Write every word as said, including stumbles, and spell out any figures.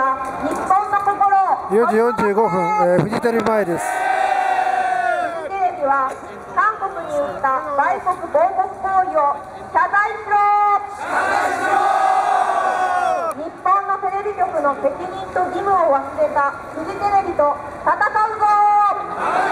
は日本の心。 よじよんじゅうごふん、えー、フジテレビ前です。 フジテレビは韓国に売った売国防国行為を謝罪しろ。日本のテレビ局の責任と義務を忘れたフジテレビと戦うぞ。